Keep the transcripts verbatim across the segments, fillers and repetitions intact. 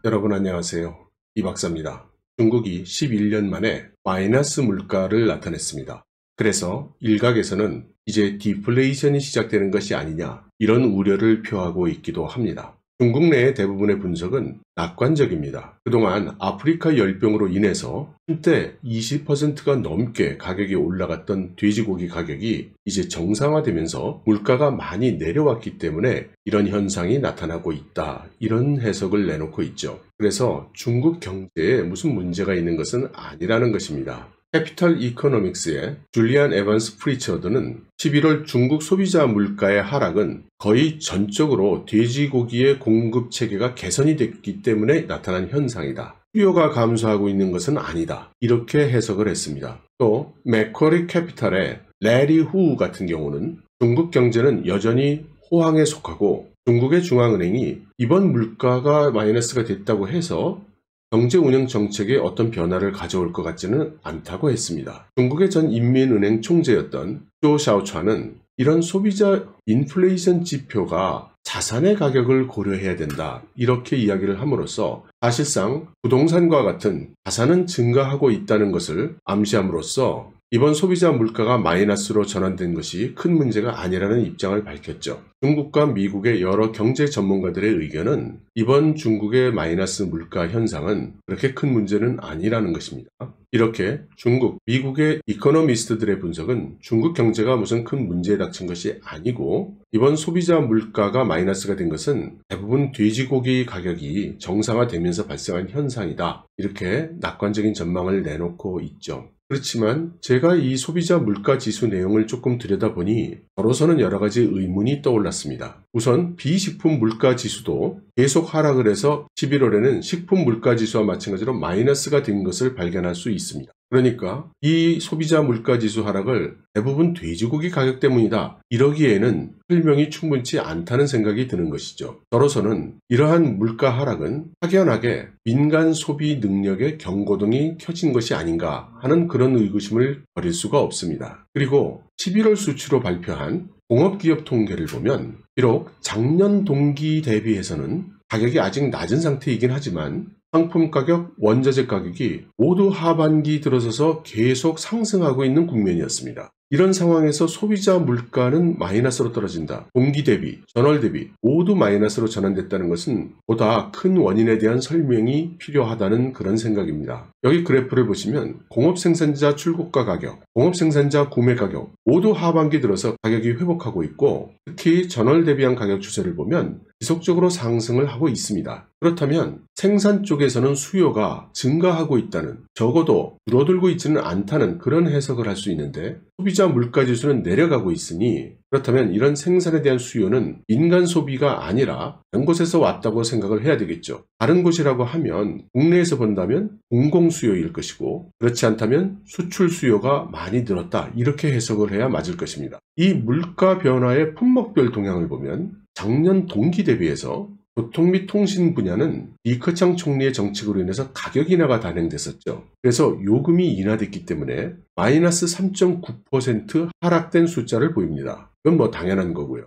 여러분 안녕하세요. 이 박사입니다. 중국이 십일 년 만에 마이너스 물가를 나타냈습니다. 그래서 일각에서는 이제 디플레이션이 시작되는 것이 아니냐 이런 우려를 표하고 있기도 합니다. 중국 내의 대부분의 분석은 낙관적입니다. 그동안 아프리카 열병으로 인해서 한때 이십 퍼센트가 넘게 가격이 올라갔던 돼지고기 가격이 이제 정상화되면서 물가가 많이 내려왔기 때문에 이런 현상이 나타나고 있다. 이런 해석을 내놓고 있죠. 그래서 중국 경제에 무슨 문제가 있는 것은 아니라는 것입니다. 캐피털 이코노믹스의 줄리안 에반스 프리처드는 십일월 중국 소비자 물가의 하락은 거의 전적으로 돼지고기의 공급 체계가 개선이 됐기 때문에 나타난 현상이다. 수요가 감소하고 있는 것은 아니다. 이렇게 해석을 했습니다. 또 맥쿼리 캐피탈의 레리 후 같은 경우는 중국 경제는 여전히 호황에 속하고 중국의 중앙은행이 이번 물가가 마이너스가 됐다고 해서 경제 운영 정책에 어떤 변화를 가져올 것 같지는 않다고 했습니다. 중국의 전 인민은행 총재였던 조 샤오차는 이런 소비자 인플레이션 지표가 자산의 가격을 고려해야 된다. 이렇게 이야기를 함으로써 사실상 부동산과 같은 자산은 증가하고 있다는 것을 암시함으로써 이번 소비자 물가가 마이너스로 전환된 것이 큰 문제가 아니라는 입장을 밝혔죠. 중국과 미국의 여러 경제 전문가들의 의견은 이번 중국의 마이너스 물가 현상은 그렇게 큰 문제는 아니라는 것입니다. 이렇게 중국, 미국의 이코노미스트들의 분석은 중국 경제가 무슨 큰 문제에 닥친 것이 아니고 이번 소비자 물가가 마이너스가 된 것은 대부분 돼지고기 가격이 정상화되면서 발생한 현상이다. 이렇게 낙관적인 전망을 내놓고 있죠. 그렇지만 제가 이 소비자 물가 지수 내용을 조금 들여다보니 저로서는 여러 가지 의문이 떠올랐습니다. 우선 비식품 물가 지수도 계속 하락을 해서 십일월에는 식품 물가 지수와 마찬가지로 마이너스가 된 것을 발견할 수 있습니다. 그러니까 이 소비자 물가 지수 하락을 대부분 돼지고기 가격 때문이다. 이러기에는 설명이 충분치 않다는 생각이 드는 것이죠. 저로서는 이러한 물가 하락은 확연하게 민간 소비 능력의 경고등이 켜진 것이 아닌가 하는 그런 의구심을 버릴 수가 없습니다. 그리고 십일월 수치로 발표한 공업기업 통계를 보면 비록 작년 동기 대비해서는 가격이 아직 낮은 상태이긴 하지만 상품 가격, 원자재 가격이 모두 하반기 들어서서 계속 상승하고 있는 국면이었습니다. 이런 상황에서 소비자 물가는 마이너스로 떨어진다. 동기 대비, 전월 대비 모두 마이너스로 전환됐다는 것은 보다 큰 원인에 대한 설명이 필요하다는 그런 생각입니다. 여기 그래프를 보시면 공업생산자 출고가 가격, 공업생산자 구매 가격 모두 하반기 들어서 가격이 회복하고 있고 특히 전월 대비한 가격 추세를 보면 지속적으로 상승을 하고 있습니다. 그렇다면 생산 쪽에서는 수요가 증가하고 있다는, 적어도 줄어들고 있지는 않다는 그런 해석을 할 수 있는데 소비자 물가 지수는 내려가고 있으니 그렇다면 이런 생산에 대한 수요는 민간 소비가 아니라 다른 곳에서 왔다고 생각을 해야 되겠죠. 다른 곳이라고 하면 국내에서 본다면 공공 수요일 것이고 그렇지 않다면 수출 수요가 많이 늘었다. 이렇게 해석을 해야 맞을 것입니다. 이 물가 변화의 품목별 동향을 보면 작년 동기 대비해서 교통 및 통신 분야는 리커창 총리의 정책으로 인해서 가격 인하가 단행됐었죠. 그래서 요금이 인하됐기 때문에 마이너스 삼 점 구 퍼센트 하락된 숫자를 보입니다. 그건 뭐 당연한 거고요.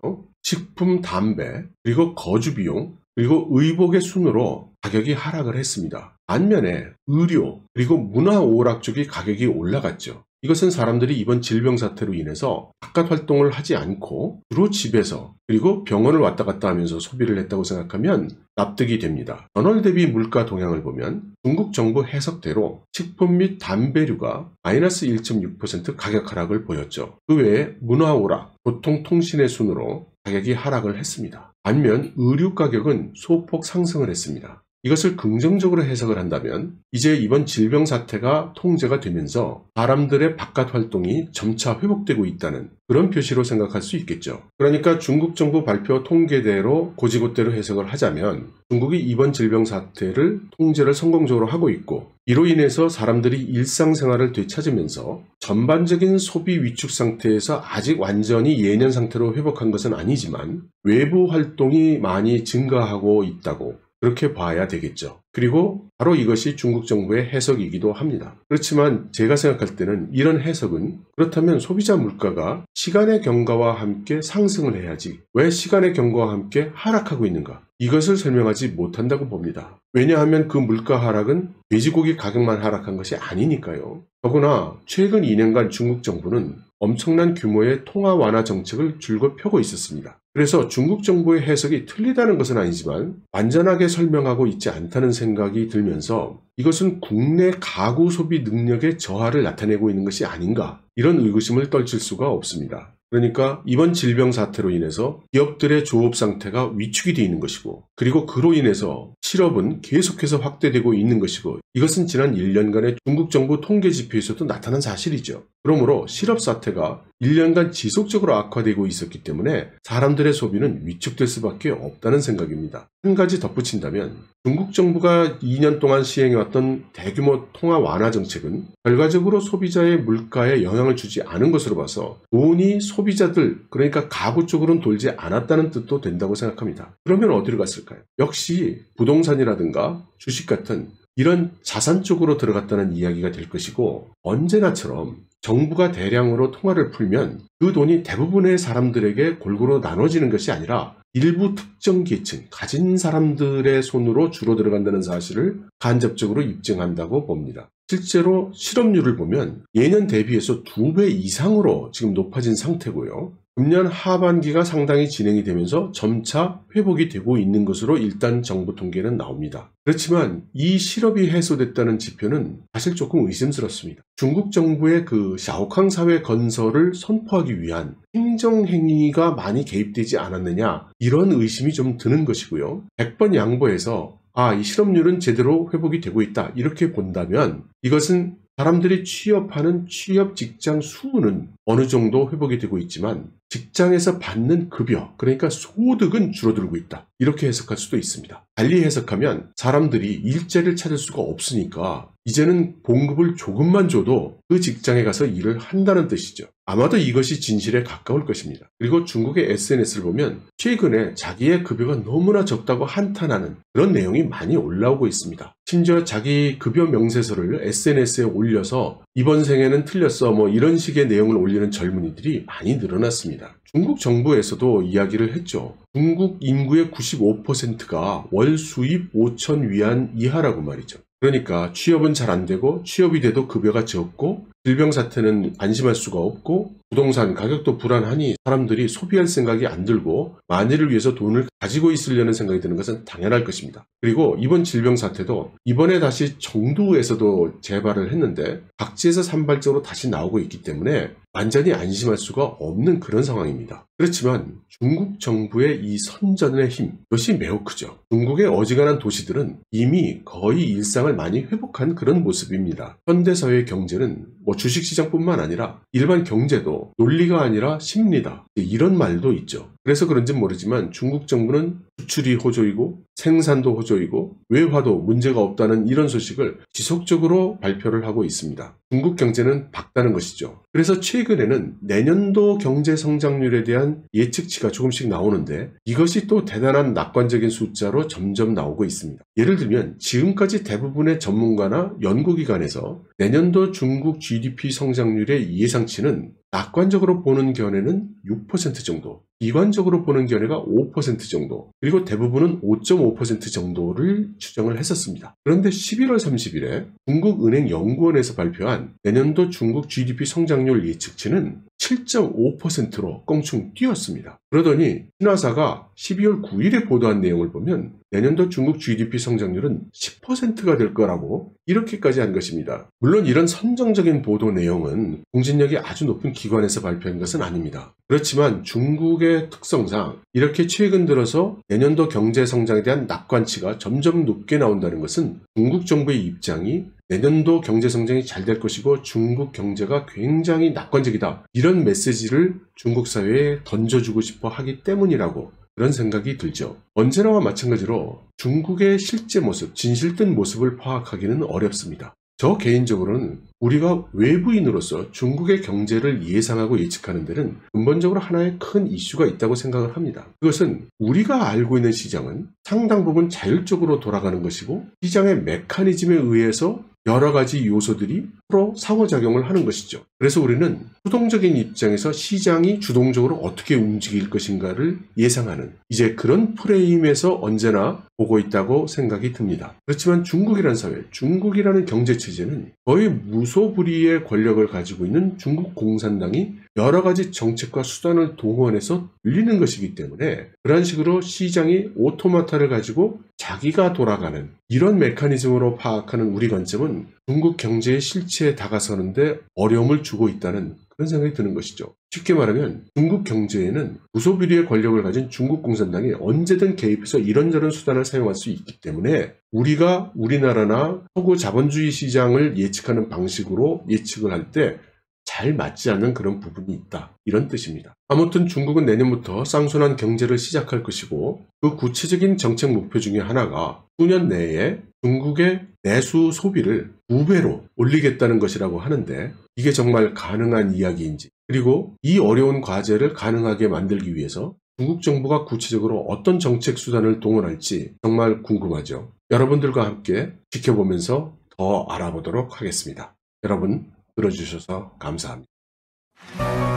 식품, 담배, 그리고 거주 비용, 그리고 의복의 순으로 가격이 하락을 했습니다. 반면에 의료, 그리고 문화 오락 쪽이 가격이 올라갔죠. 이것은 사람들이 이번 질병 사태로 인해서 바깥 활동을 하지 않고 주로 집에서 그리고 병원을 왔다 갔다 하면서 소비를 했다고 생각하면 납득이 됩니다. 전월 대비 물가 동향을 보면 중국 정부 해석대로 식품 및 담배류가 마이너스 일 점 육 퍼센트 가격 하락을 보였죠. 그 외에 문화 오락, 교통 통신의 순으로 가격이 하락을 했습니다. 반면 의류 가격은 소폭 상승을 했습니다. 이것을 긍정적으로 해석을 한다면 이제 이번 질병 사태가 통제가 되면서 사람들의 바깥 활동이 점차 회복되고 있다는 그런 표시로 생각할 수 있겠죠. 그러니까 중국 정부 발표 통계대로 고지고대로 해석을 하자면 중국이 이번 질병 사태를 통제를 성공적으로 하고 있고 이로 인해서 사람들이 일상생활을 되찾으면서 전반적인 소비 위축 상태에서 아직 완전히 예년 상태로 회복한 것은 아니지만 외부 활동이 많이 증가하고 있다고 그렇게 봐야 되겠죠. 그리고 바로 이것이 중국 정부의 해석이기도 합니다. 그렇지만 제가 생각할 때는 이런 해석은 그렇다면 소비자 물가가 시간의 경과와 함께 상승을 해야지 왜 시간의 경과와 함께 하락하고 있는가? 이것을 설명하지 못한다고 봅니다. 왜냐하면 그 물가 하락은 돼지고기 가격만 하락한 것이 아니니까요. 더구나 최근 이 년간 중국 정부는 엄청난 규모의 통화 완화 정책을 줄곧 펴고 있었습니다. 그래서 중국 정부의 해석이 틀리다는 것은 아니지만 완전하게 설명하고 있지 않다는 생각이 들면서 이것은 국내 가구 소비 능력의 저하를 나타내고 있는 것이 아닌가 이런 의구심을 떨칠 수가 없습니다. 그러니까 이번 질병 사태로 인해서 기업들의 조업 상태가 위축이 되어 있는 것이고 그리고 그로 인해서 실업은 계속해서 확대되고 있는 것이고 이것은 지난 일 년간의 중국 정부 통계 지표에서도 나타난 사실이죠. 그러므로 실업 사태가 일 년간 지속적으로 악화되고 있었기 때문에 사람들의 소비는 위축될 수밖에 없다는 생각입니다. 한 가지 덧붙인다면 중국 정부가 이 년 동안 시행해왔던 대규모 통화 완화 정책은 결과적으로 소비자의 물가에 영향을 주지 않은 것으로 봐서 돈이 소비자들 그러니까 가구 쪽으로는 돌지 않았다는 뜻도 된다고 생각합니다. 그러면 어디로 갔을까요? 역시 부동산이라든가 주식 같은 이런 자산 쪽으로 들어갔다는 이야기가 될 것이고 언제나처럼 정부가 대량으로 통화를 풀면 그 돈이 대부분의 사람들에게 골고루 나눠지는 것이 아니라 일부 특정 계층, 가진 사람들의 손으로 주로 들어간다는 사실을 간접적으로 입증한다고 봅니다. 실제로 실업률을 보면 예년 대비해서 두 배 이상으로 지금 높아진 상태고요. 금년 하반기가 상당히 진행이 되면서 점차 회복이 되고 있는 것으로 일단 정부 통계는 나옵니다. 그렇지만 이 실업이 해소됐다는 지표는 사실 조금 의심스럽습니다. 중국 정부의 그 샤오캉 사회 건설을 선포하기 위한 행정행위가 많이 개입되지 않았느냐 이런 의심이 좀 드는 것이고요. 백 번 양보해서 아, 이 실업률은 제대로 회복이 되고 있다 이렇게 본다면 이것은 사람들이 취업하는 취업 직장 수는 어느 정도 회복이 되고 있지만 직장에서 받는 급여, 그러니까 소득은 줄어들고 있다. 이렇게 해석할 수도 있습니다. 달리 해석하면 사람들이 일자리를 찾을 수가 없으니까 이제는 봉급을 조금만 줘도 그 직장에 가서 일을 한다는 뜻이죠. 아마도 이것이 진실에 가까울 것입니다. 그리고 중국의 에스엔에스를 보면 최근에 자기의 급여가 너무나 적다고 한탄하는 그런 내용이 많이 올라오고 있습니다. 심지어 자기 급여 명세서를 에스엔에스에 올려서 이번 생에는 틀렸어 뭐 이런 식의 내용을 올리는 젊은이들이 많이 늘어났습니다. 중국 정부에서도 이야기를 했죠. 중국 인구의 구십오 퍼센트가 월 수입 오천 위안 이하라고 말이죠. 그러니까 취업은 잘 안 되고 취업이 돼도 급여가 적고 질병 사태는 안심할 수가 없고 부동산 가격도 불안하니 사람들이 소비할 생각이 안 들고 만일을 위해서 돈을 가지고 있으려는 생각이 드는 것은 당연할 것입니다. 그리고 이번 질병 사태도 이번에 다시 정두에서도 재발을 했는데 각지에서 산발적으로 다시 나오고 있기 때문에 완전히 안심할 수가 없는 그런 상황입니다. 그렇지만 중국 정부의 이 선전의 힘, 이것이 매우 크죠. 중국의 어지간한 도시들은 이미 거의 일상을 많이 회복한 그런 모습입니다. 현대사회의 경제는 뭐 주식시장뿐만 아니라 일반 경제도 논리가 아니라 심리다. 이런 말도 있죠. 그래서 그런지 모르지만 중국 정부는 수출이 호조이고 생산도 호조이고 외화도 문제가 없다는 이런 소식을 지속적으로 발표를 하고 있습니다. 중국 경제는 밝다는 것이죠. 그래서 최근에는 내년도 경제 성장률에 대한 예측치가 조금씩 나오는데 이것이 또 대단한 낙관적인 숫자로 점점 나오고 있습니다. 예를 들면 지금까지 대부분의 전문가나 연구기관에서 내년도 중국 지디피 성장률의 예상치는 낙관적으로 보는 견해는 육 퍼센트 정도, 비관적으로 보는 견해가 오 퍼센트 정도, 그리고 대부분은 오 점 오 퍼센트 정도를 추정을 했었습니다. 그런데 십일월 삼십일에 중국은행연구원에서 발표한 내년도 중국 지디피 성장률 예측치는 칠 점 오 퍼센트로 껑충 뛰었습니다. 그러더니 신화사가 십이월 구일에 보도한 내용을 보면 내년도 중국 지디피 성장률은 십 퍼센트가 될 거라고 이렇게까지 한 것입니다. 물론 이런 선정적인 보도 내용은 공신력이 아주 높은 기관에서 발표한 것은 아닙니다. 그렇지만 중국의 특성상 이렇게 최근 들어서 내년도 경제 성장에 대한 낙관치가 점점 높게 나온다는 것은 중국 정부의 입장이 내년도 경제 성장이 잘 될 것이고 중국 경제가 굉장히 낙관적이다. 이런 메시지를 중국 사회에 던져주고 싶어 하기 때문이라고 그런 생각이 들죠. 언제나와 마찬가지로 중국의 실제 모습, 진실된 모습을 파악하기는 어렵습니다. 저 개인적으로는 우리가 외부인으로서 중국의 경제를 예상하고 예측하는 데는 근본적으로 하나의 큰 이슈가 있다고 생각을 합니다. 그것은 우리가 알고 있는 시장은 상당 부분 자율적으로 돌아가는 것이고 시장의 메커니즘에 의해서 여러 가지 요소들이 서로 상호작용을 하는 것이죠. 그래서 우리는 수동적인 입장에서 시장이 주동적으로 어떻게 움직일 것인가를 예상하는 이제 그런 프레임에서 언제나 보고 있다고 생각이 듭니다. 그렇지만 중국이라는 사회, 중국이라는 경제체제는 거의 무소불위의 권력을 가지고 있는 중국 공산당이 여러 가지 정책과 수단을 동원해서 늘리는 것이기 때문에 그런 식으로 시장이 오토마타를 가지고 자기가 돌아가는 이런 메커니즘으로 파악하는 우리 관점은 중국 경제의 실체에 다가서는데 어려움을 주고 있다는 그런 생각이 드는 것이죠. 쉽게 말하면 중국 경제에는 무소불위의 권력을 가진 중국 공산당이 언제든 개입해서 이런저런 수단을 사용할 수 있기 때문에 우리가 우리나라나 서구 자본주의 시장을 예측하는 방식으로 예측을 할 때 잘 맞지 않는 그런 부분이 있다. 이런 뜻입니다. 아무튼 중국은 내년부터 쌍순환 경제를 시작할 것이고 그 구체적인 정책 목표 중에 하나가 수년 내에 중국의 내수 소비를 두 배로 올리겠다는 것이라고 하는데 이게 정말 가능한 이야기인지 그리고 이 어려운 과제를 가능하게 만들기 위해서 중국 정부가 구체적으로 어떤 정책 수단을 동원할지 정말 궁금하죠. 여러분들과 함께 지켜보면서 더 알아보도록 하겠습니다. 여러분 들어주셔서 감사합니다.